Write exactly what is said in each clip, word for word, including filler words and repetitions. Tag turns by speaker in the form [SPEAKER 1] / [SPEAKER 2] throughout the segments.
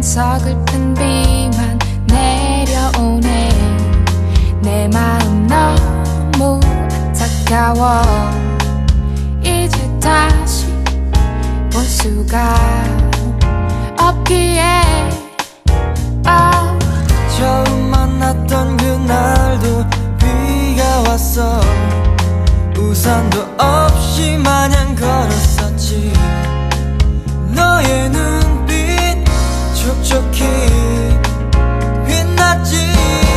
[SPEAKER 1] 서글픈 비만 내려오네. 내 마음 너무 안타까워. 이제 다시 볼 수가 없기에 oh.
[SPEAKER 2] 처음 만났던 그날도 비가 왔어. 우산도 없이 마냥 걸었었지. 너의 눈빛 촉촉히 빛났지.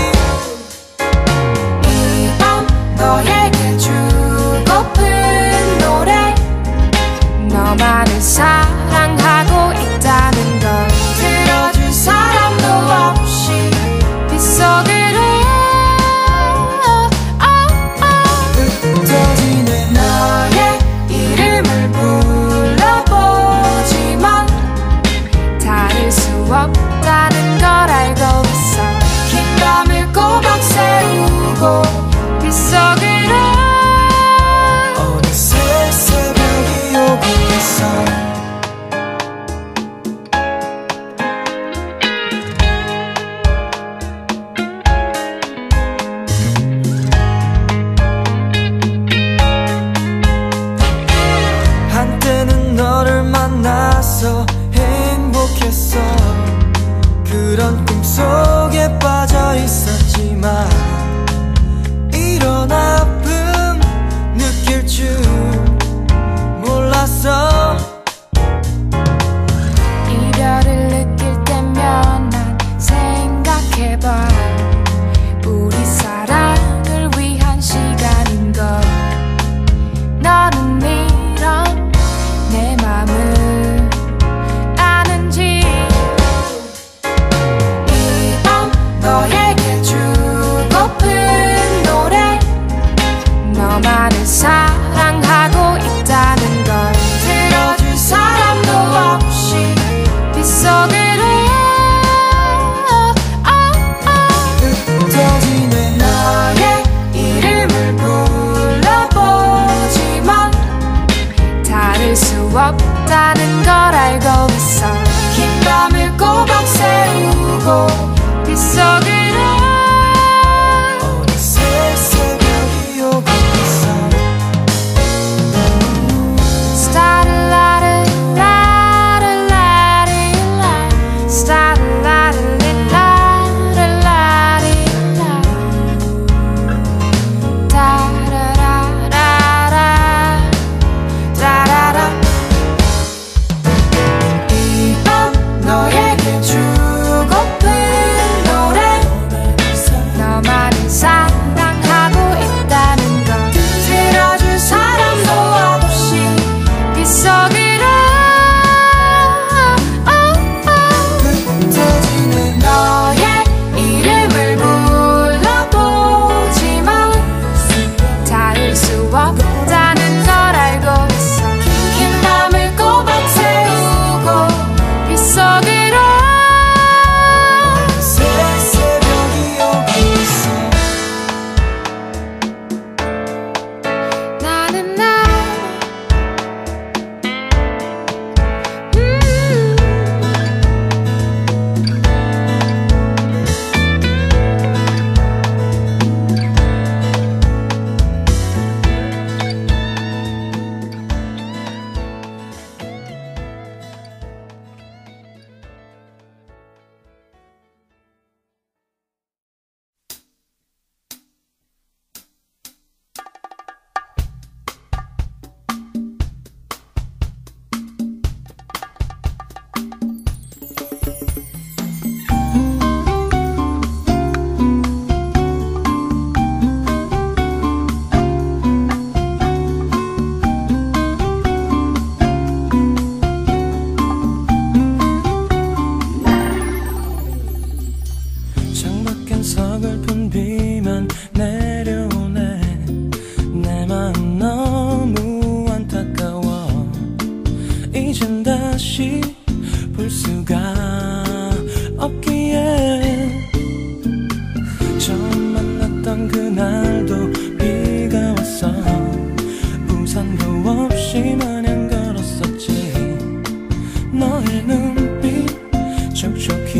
[SPEAKER 1] 이 밤 너에게 주고픈 노래, 너만을 사랑하고 있다는 걸 들어줄 사람도 없이 빗속으로
[SPEAKER 2] 흩어지네.
[SPEAKER 1] 너의 이름을 불러보지만 닿을 수 없다는 걸 알고 있어. 긴 밤을 꼬박 세우고 빗속으로
[SPEAKER 2] 어느새 새벽이 오고 있어. 한때는 너를 만나서 행복했어. 그런 꿈속에 빠져 있었지만 이런 아픔 느낄 줄 몰랐어.
[SPEAKER 1] 이별을 느낄 때면 난 생각해봐. 우리 사랑을 위한 시간인걸. 너는 이런 내 맘을 아는지. 이 밤 너에게 주고픈 노래, 너만을 사랑하고 있다는 걸 들어줄 사람도 없이 빗속으로
[SPEAKER 2] 흩어지네.
[SPEAKER 1] 너의 이름을 불러보지만 닿을 수 없다는 걸 알고 있어. 긴 밤을 꼬박 세우고 빗속으로
[SPEAKER 2] 어느새 새벽이 오고 있어.
[SPEAKER 1] 스타르라르라르라리라, 스타르라르라르라리라, 따라라라라, 따라라. 이 밤 너에게 주고픈 노래, 너만을 사랑하고 있다는 걸 들어줄 사람도 없이 빗속으로
[SPEAKER 2] 흩어지네.
[SPEAKER 1] 너의 이름을 불러보지만 닿을 수 없다는 걸 알고 있어. 긴 밤을 꼬박 세우고 빗속으로
[SPEAKER 2] 새 새벽이 오고 있어.
[SPEAKER 1] 나는 나 음.
[SPEAKER 2] 창밖엔 서글픈 비만 내려오네. 내 마음 너무 안타까워. 이젠 다시 볼 수가 없기에 처음 만났던 그날도 비가 왔어. 우산도 없이 마냥 걸었었지. 너의 눈빛 촉촉히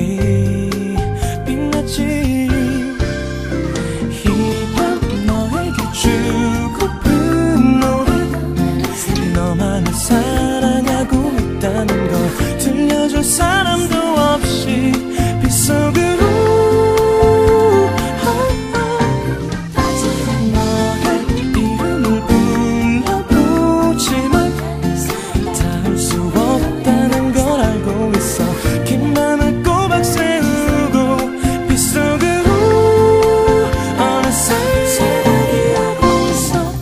[SPEAKER 2] 사람도 없이 빗속으로 너의 이름을 불러보지만 닿을 수 없다는 걸 알고 있어. 긴 맘을 꼬박 세우고 빗속으로 어느새 새벽이 오고 있어.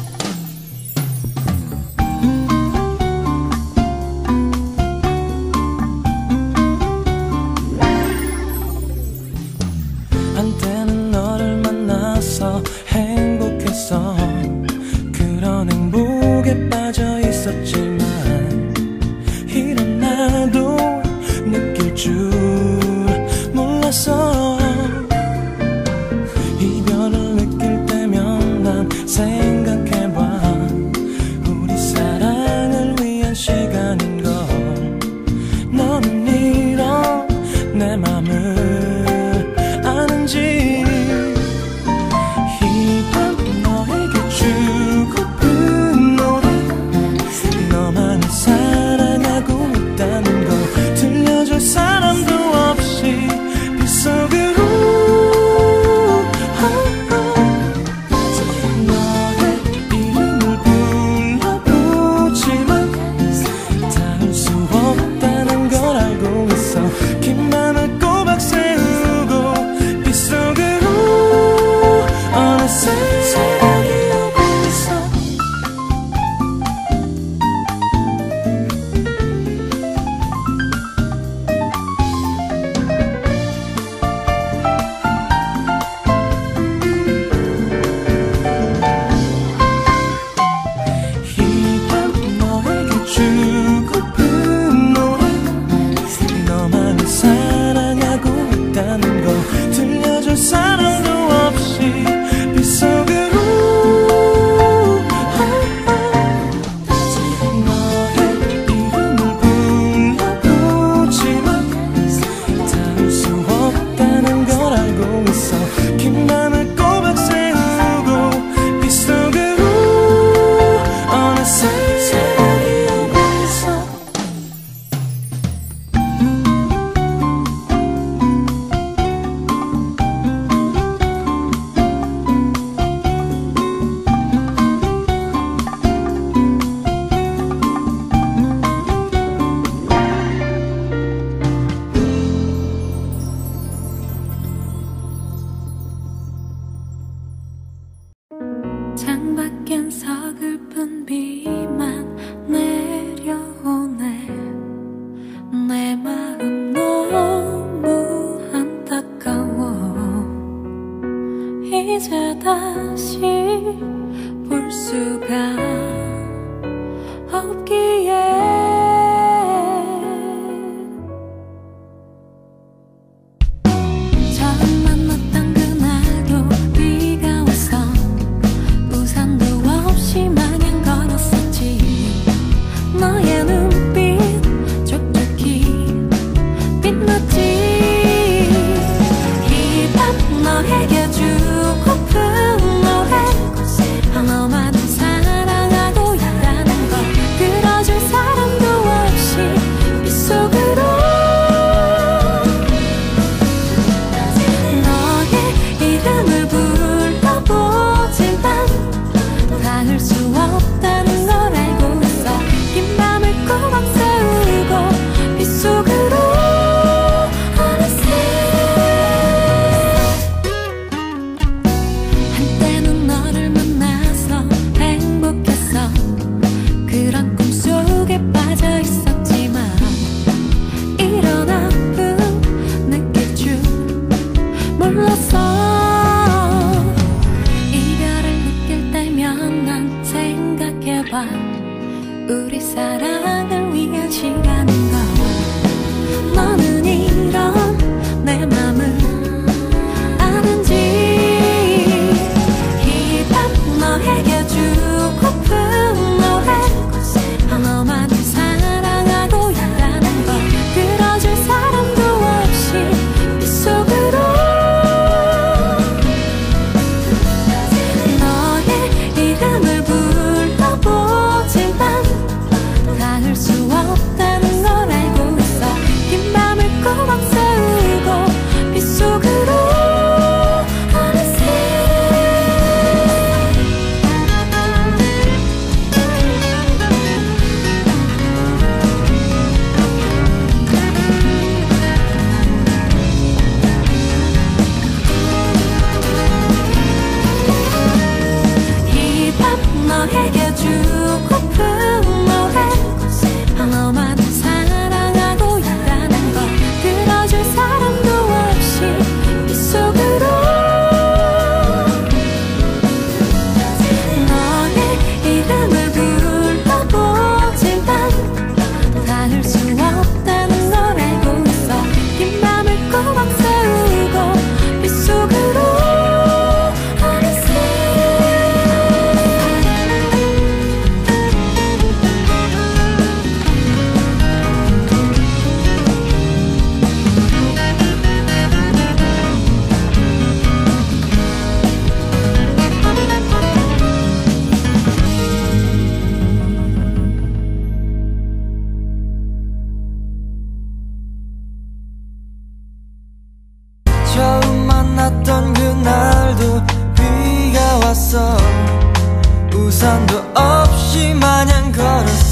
[SPEAKER 2] 만났던 그날도 비가 왔어. 우산도 없이 마냥 걸었어.